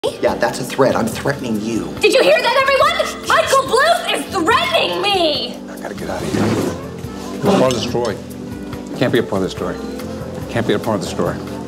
Yeah, that's a threat. I'm threatening you. Did you hear that, everyone? Michael Bluth is threatening me! I gotta get out of here. You're part of the story. Can't be a part of the story. Can't be a part of the story.